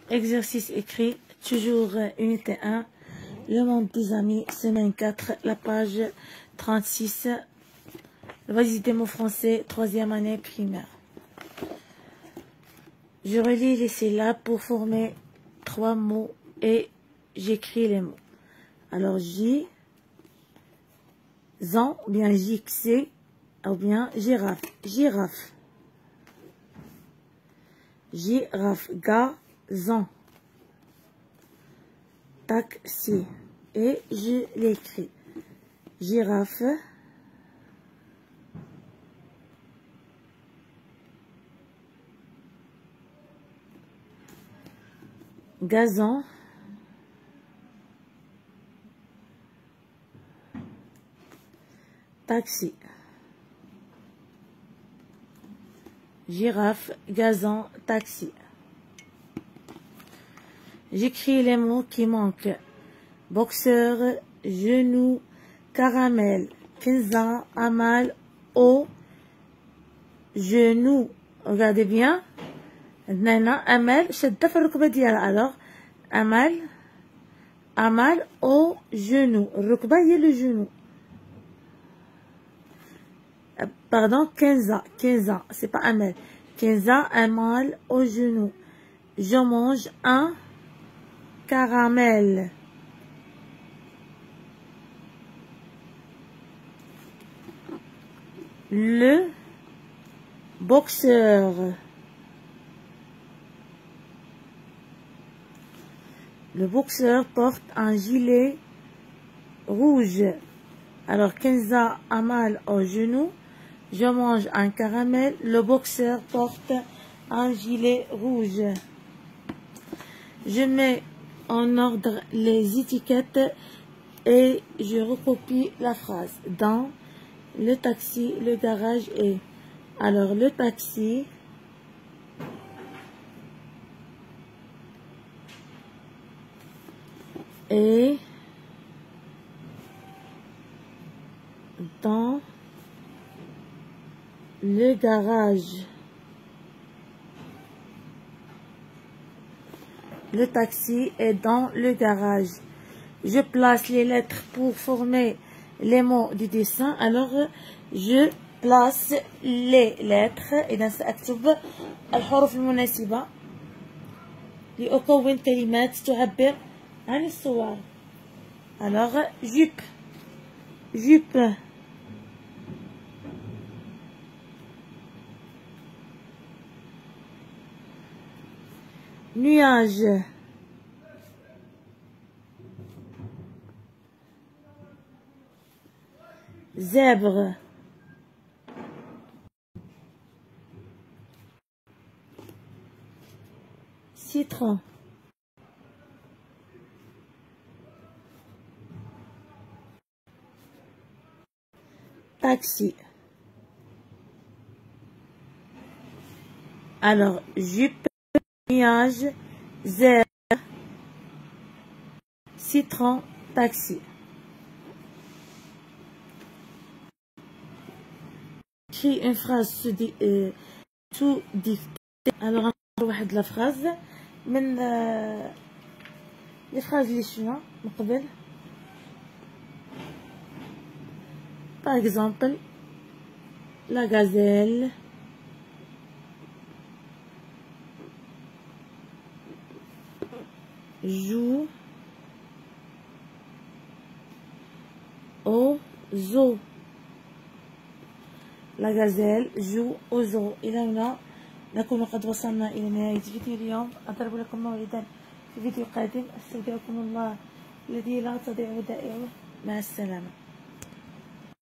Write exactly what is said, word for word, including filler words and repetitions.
Exercice écrit, toujours unité un, le monde des amis, semaine quatre, la page trente-six, valise des mots français, troisième année primaire. Je relis les syllabes pour former trois mots et j'écris les mots. Alors, J, zan, ou bien J X C, ou bien girafe, girafe. Girafe, gazan, taxi, et je l'écris. Girafe, gazon, taxi. Girafe, gazon, taxi. J'écris les mots qui manquent. Boxeur, genou, caramel, quinze, amal, au, genou. Regardez bien. Nana, amal, شدة في الركبة ديالها. Alors, amal, amal, au genou. الركبة هي le genou. Pardon, quinze, quinze, c'est pas amal. quinze, amal, au genou. Je mange un caramel. Le boxeur. Le boxeur porte un gilet rouge. Alors, quinze a mal au genou. Je mange un caramel. Le boxeur porte un gilet rouge. Je mets en ordre les étiquettes et je recopie la phrase. Dans le taxi, le garage est. Alors, le taxi est dans le garage. Le taxi est dans le garage. Je place les lettres pour former les mots du dessin. Alors, je place les lettres. إذا سأكتب الحروف المناسبة لأكون كلمات تعبر عن الصور. Alors, jupe, jupe. Nuage. Zèbre. Citron. Taxi. Alors, jupe, nuage, zèbre, citron, taxi. Écris une phrase sous euh, sous dictée. Alors, واحد la phrase من les phrases اللي شفنا من قبل. Par exemple, la gazelle joue au zoo. La gazelle joue au zoo. إلى هنا نكون قد وصلنا إلى نهاية فيديو اليوم. أضرب لكم موعدا في فيديو قادم. أستودعكم الله الذي لا تضيع ودائعه. مع السلامة.